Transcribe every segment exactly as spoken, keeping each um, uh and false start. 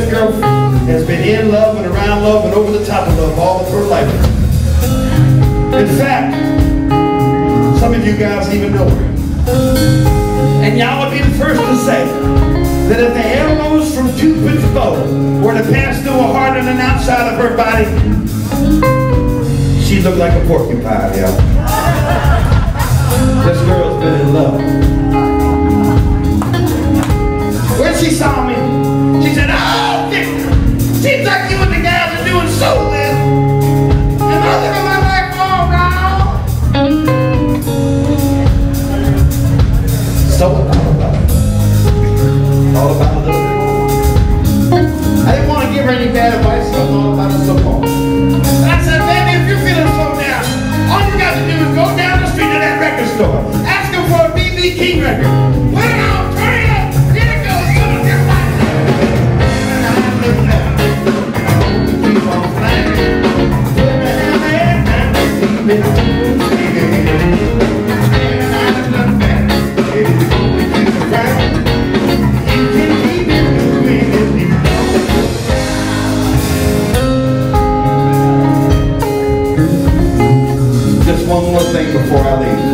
this girl has been in love and around love and over the top of love all of her life. In fact, some of you guys even know her. And y'all would be the first to say that if the elbows from Cupid's bow were to pass through her heart and an outside of her body, she looked like a porcupine, y'all. This girl's been in love. When she saw me, she said, "Oh, Victor, seems like you and the guys are doing so well. And I live in my life all wrong." So all about it. All about a little bit. I didn't want to give her any bad advice, so I thought about it so long. And I said, "Baby, if you're feeling so down, all you got to do is go down the street to that record store. Ask them for a B B King record. Put it on, turn it up. Here it goes. Come on, everybody." Keep on flying. Just one more thing before I leave.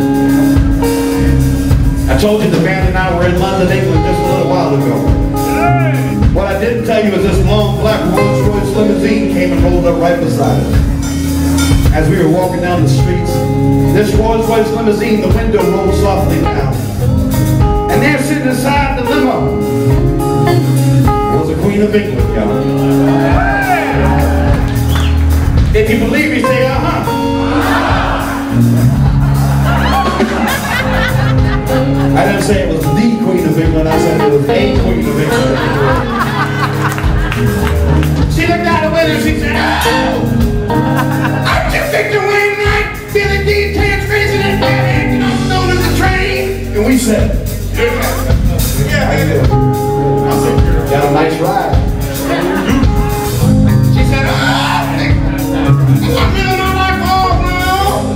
I told you the band and I were in London, England just a little while ago. What I didn't tell you is this long black Rolls-Royce limousine came and rolled up right beside us. As we were walking down the streets, this Rolls-Royce limousine, the window rolled softly down. And there sitting inside the limo was the Queen of England, y'all. If you believe me, say uh-huh. I didn't say it was the Queen of England, I said it was a Queen of England. She looked out the window and she said, "Oh, aren't you Victor Wainwright, Billy Dean, Terrence Grayson, and Pat Hampton, also known as the Train?" And we said, "Yeah, yeah, how you doing?" I said, "Got a nice ride." She said, "Oh, Victor, I'm living on my phone now."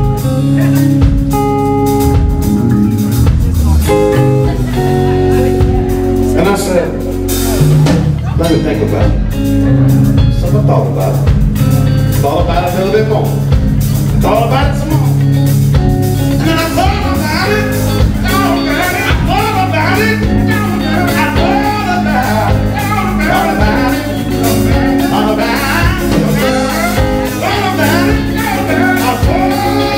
And I said, "Let me think about it." So I thought about it. Thought about it a little bit more. Thought about it some more. And then I thought about it. Thought about it. I thought about it. I thought about it. Thought about it. Thought about it. Thought about it. I thought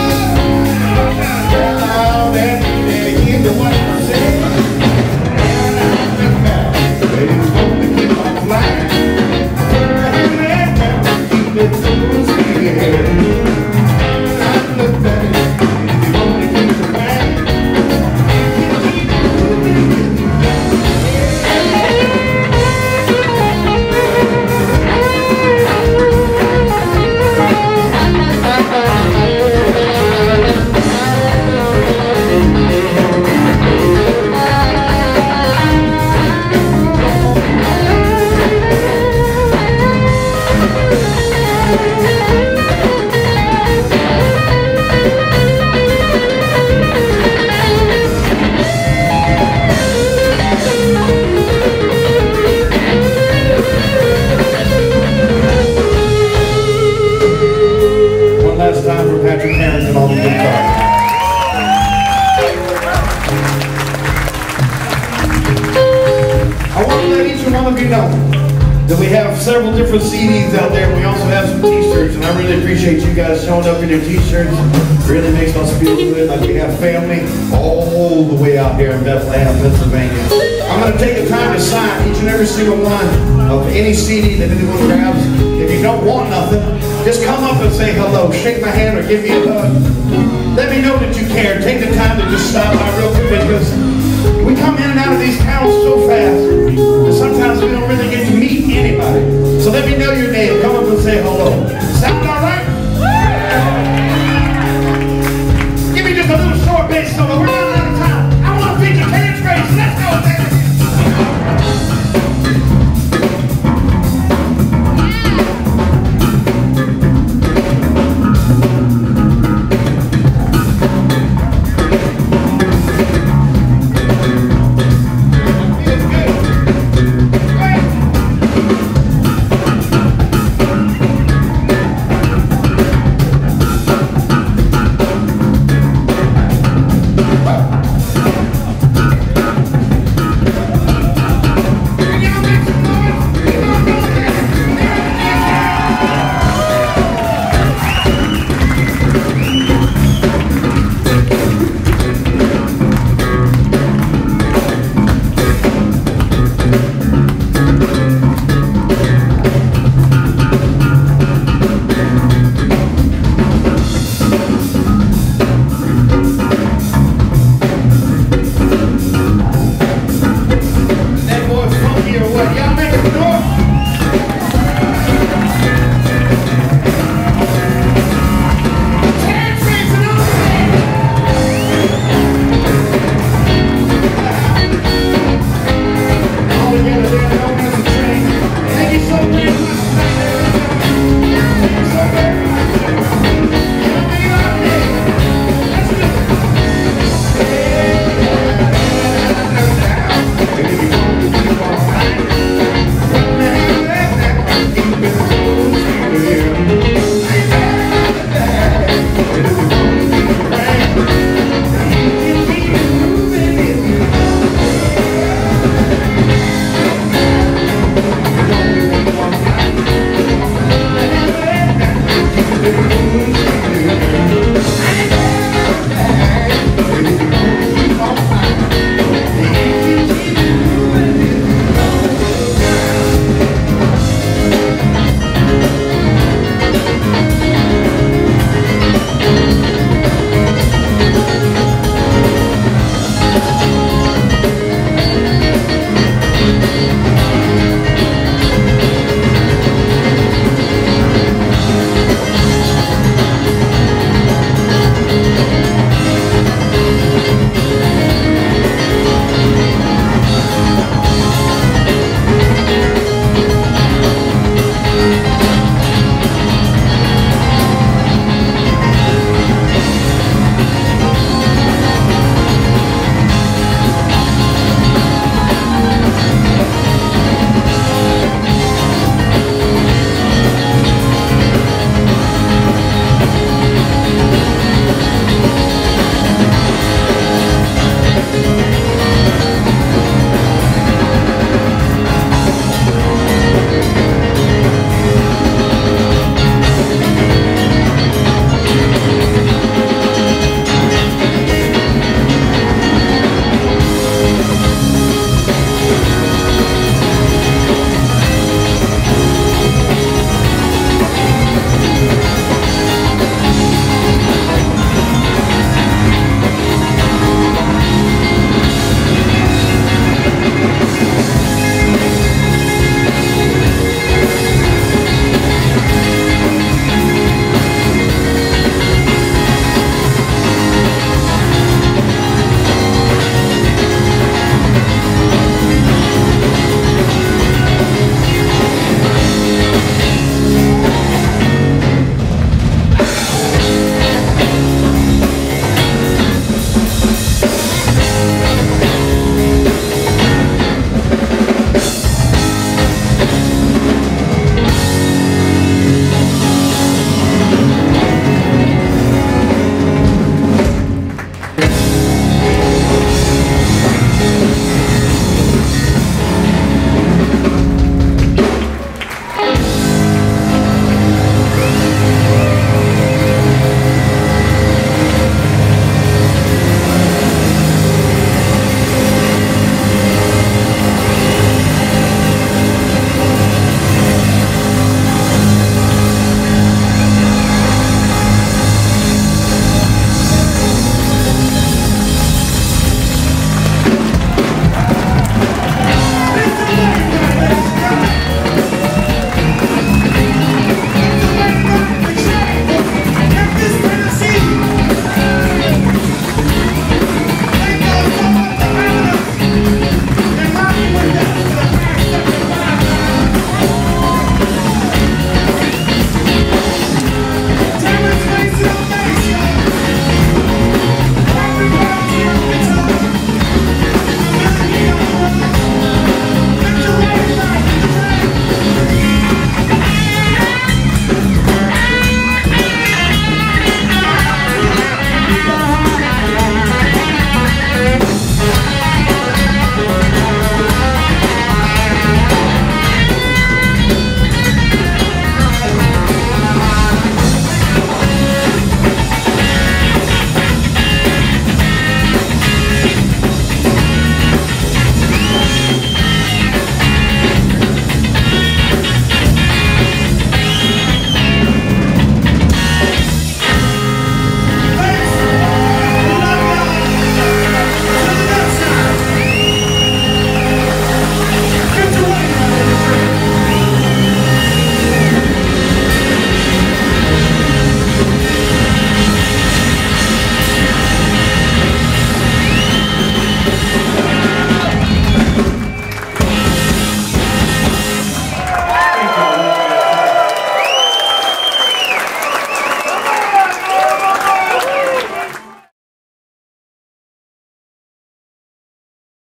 about it. And here's the one I said. Baby, don't keep on flying. That we have several different C Ds out there. We also have some t-shirts, and I really appreciate you guys showing up in your t-shirts. It really makes us feel good, like we have family all the way out here in Bethlehem, Pennsylvania. I'm going to take the time to sign each and every single one of any C D that anyone grabs. If you don't want nothing, just come up and say hello, shake my hand, or give me a hug. Let me know that you care. Take the time to just stop by real quick, because we come in and out of these towns so fast that sometimes we don't really get to meet anybody. So let me know your name. Come up and say hello. Sound all right? Give me just a little short bass solo. We're running out of time. I want to feature Terrence Grayson. Let's go, baby. Feels good. Right. Amen.